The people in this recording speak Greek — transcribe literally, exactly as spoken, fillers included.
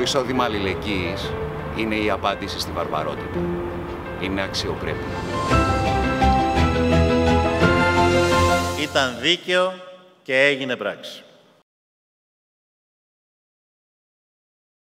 εισόδημα αλληλεγγύης είναι η απάντηση στη βαρβαρότητα. Είναι αξιοπρέπεια. Ήταν δίκαιο και έγινε πράξη.